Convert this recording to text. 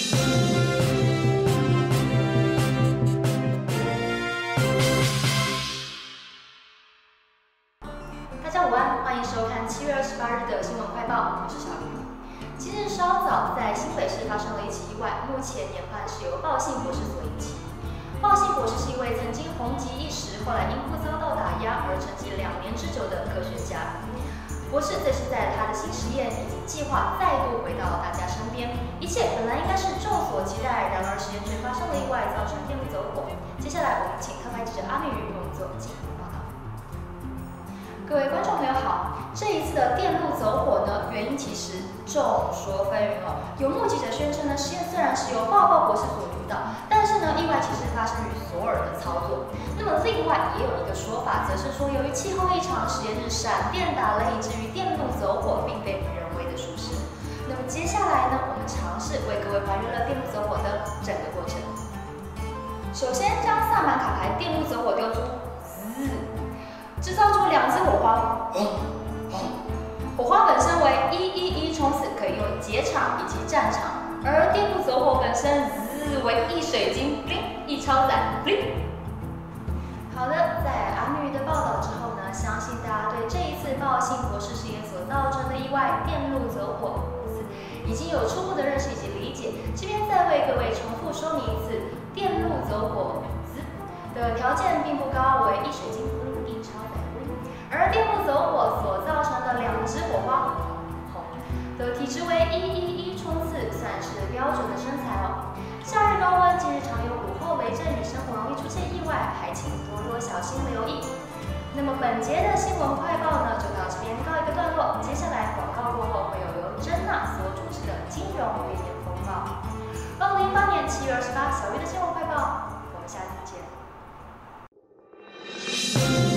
大家午安，欢迎收看7月28日的新闻快报，我是小鱼。今日稍早，在新北市发生了一起意外，目前研判是由鲍姓博士所引起。鲍姓博士是一位曾经红极一时，后来因故遭到打压而沉寂2年之久的科学家。博士这次带着他的新实验以及计划再度回到大家身边，一切本来应该是众所期待，然而实验却发生了意外，造成电路走火。接下来我们请特派记者阿美鱼为我们做进一步报道。各位观众朋友好，这一次的电路走火呢，原因其实众说纷纭哦。有目击者宣称呢，实验虽然是由鲍博士所主导，但是呢，意外其实发生于索尔的操作。那么另外也有一个说法，则是说由于气候异常，实验日闪电打雷，以至于电路走火，并非人为的疏失。那么接下来呢，我们尝试为各位还原了电路走火的整个过程。首先将萨满卡牌电路走火丢出，制造出2支火花，火花本身为111冲刺，可以用于劫场以及战场；而电路走火本身为1水晶，1超载。好的，在阿女的报道之后呢，相信大家对这一次鲍姓博士实验所造成的意外电路走火已经有初步的认识以及理解。这边再为各位重复说明一次，电路走火的条件并不高，为1水晶，1超载。而电路走火所造成的2支火花的体积为111冲刺，算是标准的身材哦。夏日高温，近日常有午后雷阵雨，生活容易出现意外，还请多多小心留意。那么本节的新闻快报呢，就到这边告一个段落。接下来广告过后，会有由珍娜所主持的金融月间风暴。2018年7月28，小鱼的新闻快报，我们下次见。